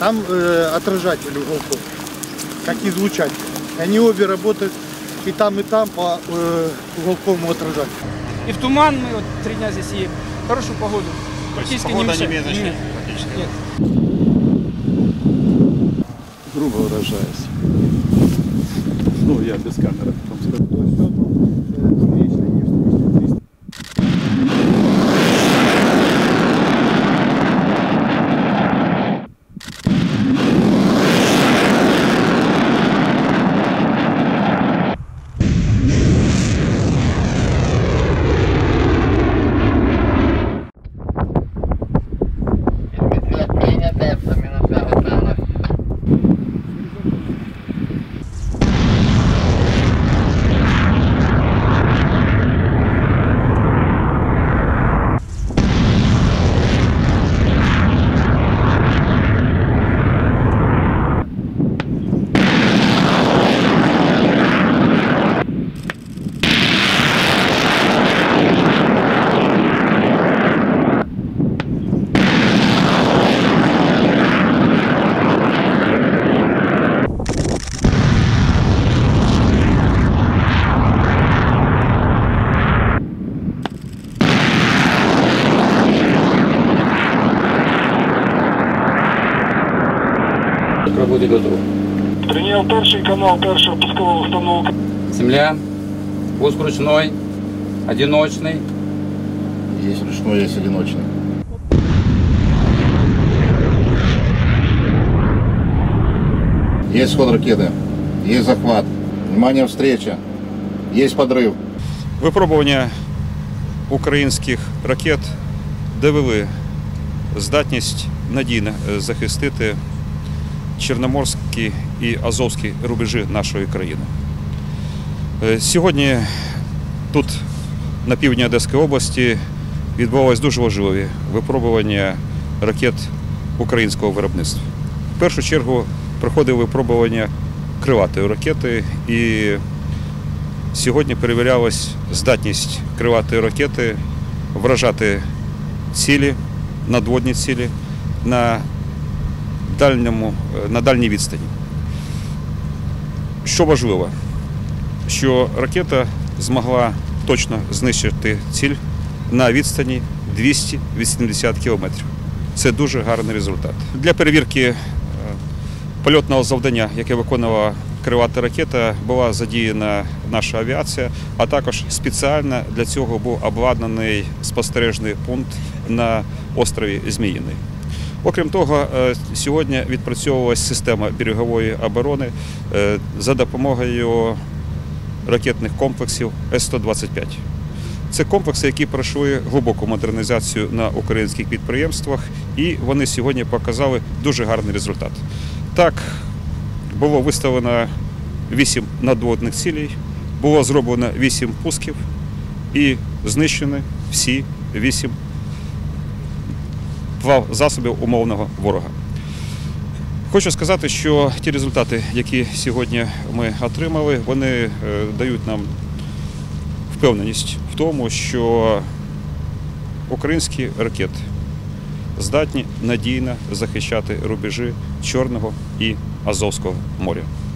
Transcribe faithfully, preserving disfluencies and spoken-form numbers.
там э, отражатели уголков, как излучатели. Они обе работают и там, и там по э, уголковому отражателю. И в туман мы вот три дня здесь едем. Хорошую погоду. Практически погода не, не имеет значения? Нет. Нет. Грубо выражаясь. Ну, я без камеры потом скажу. Роботи готові. Прийняв перший канал першого пускового установки. Земля, пуск ручной, одиночный. Есть ручной, есть одиночный. Есть сход ракеты, есть захват. Внимание, встреча. Есть подрыв. Випробування українських ракет довели здатність надійно захистити чорноморські і азовські рубежі нашої країни. Сьогодні тут, на півдні Одеської області, відбувалися дуже важливі випробування ракет українського виробництва. В першу чергу проходили випробування крилатої ракети, і сьогодні перевірялась здатність крилатої ракети вражати цілі, надводні цілі на дальньому, на дальній відстані. Що важливо, що ракета змогла точно знищити ціль на відстані двісті вісімдесят кілометрів. Це дуже гарний результат. Для перевірки польотного завдання, яке виконувала крилата ракета, була задіяна наша авіація, а також спеціально для цього був обладнаний спостережний пункт на острові Зміїний. Окрім того, сьогодні відпрацьовувалася система берегової оборони за допомогою ракетних комплексів С сто двадцять п'ять. Це комплекси, які пройшли глибоку модернізацію на українських підприємствах, і вони сьогодні показали дуже гарний результат. Так, було виставлено вісім надводних цілей, було зроблено вісім пусків і знищені всі вісім засобів умовного ворога. Хочу сказати, що ті результати, які сьогодні ми отримали, вони дають нам впевненість в тому, що українські ракети здатні надійно захищати рубежі Чорного і Азовського моря.